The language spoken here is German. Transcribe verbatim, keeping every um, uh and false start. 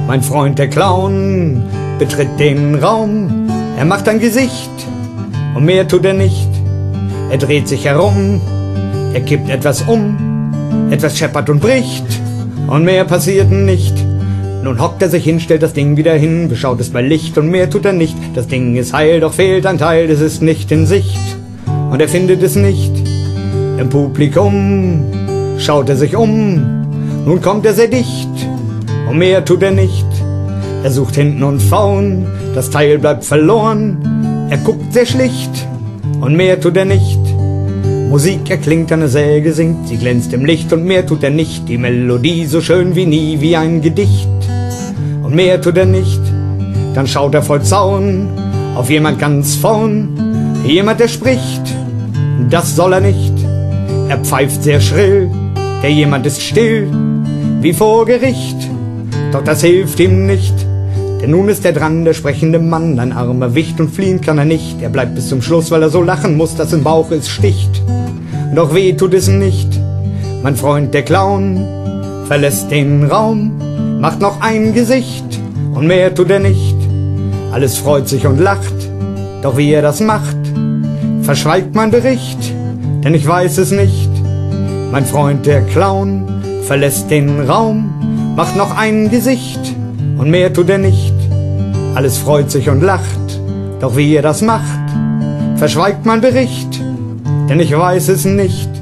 Mein Freund der Clown betritt den Raum. Er macht ein Gesicht und mehr tut er nicht. Er dreht sich herum, er kippt etwas um, etwas scheppert und bricht und mehr passiert nicht. Nun hockt er sich hin, stellt das Ding wieder hin, beschaut es bei Licht und mehr tut er nicht. Das Ding ist heil, doch fehlt ein Teil, es ist nicht in Sicht und er findet es nicht. Im Publikum schaut er sich um, nun kommt er sehr dicht und mehr tut er nicht. Er sucht hinten und vorn, das Teil bleibt verloren. Er guckt sehr schlicht und mehr tut er nicht. Musik erklingt, eine Säge singt, sie glänzt im Licht und mehr tut er nicht. Die Melodie so schön wie nie, wie ein Gedicht und mehr tut er nicht. Dann schaut er voll Zaun auf jemand ganz vorn, jemand der spricht, das soll er nicht. Er pfeift sehr schrill, der jemand ist still, wie vor Gericht, doch das hilft ihm nicht. Denn nun ist er dran, der sprechende Mann, ein armer Wicht und fliehen kann er nicht. Er bleibt bis zum Schluss, weil er so lachen muss, dass im Bauch es sticht. Doch weh tut es nicht. Mein Freund der Clown verlässt den Raum, macht noch ein Gesicht und mehr tut er nicht. Alles freut sich und lacht, doch wie er das macht, verschweigt mein Bericht, denn ich weiß es nicht. Mein Freund der Clown verlässt den Raum, macht noch ein Gesicht und mehr tut er nicht. Alles freut sich und lacht, doch wie er das macht, verschweigt mein Bericht, denn ich weiß es nicht.